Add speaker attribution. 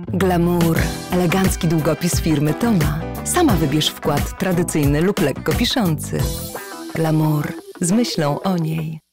Speaker 1: Glamour, elegancki długopis firmy Toma. Sama wybierz wkład tradycyjny lub lekko piszący. Glamour, z myślą o niej.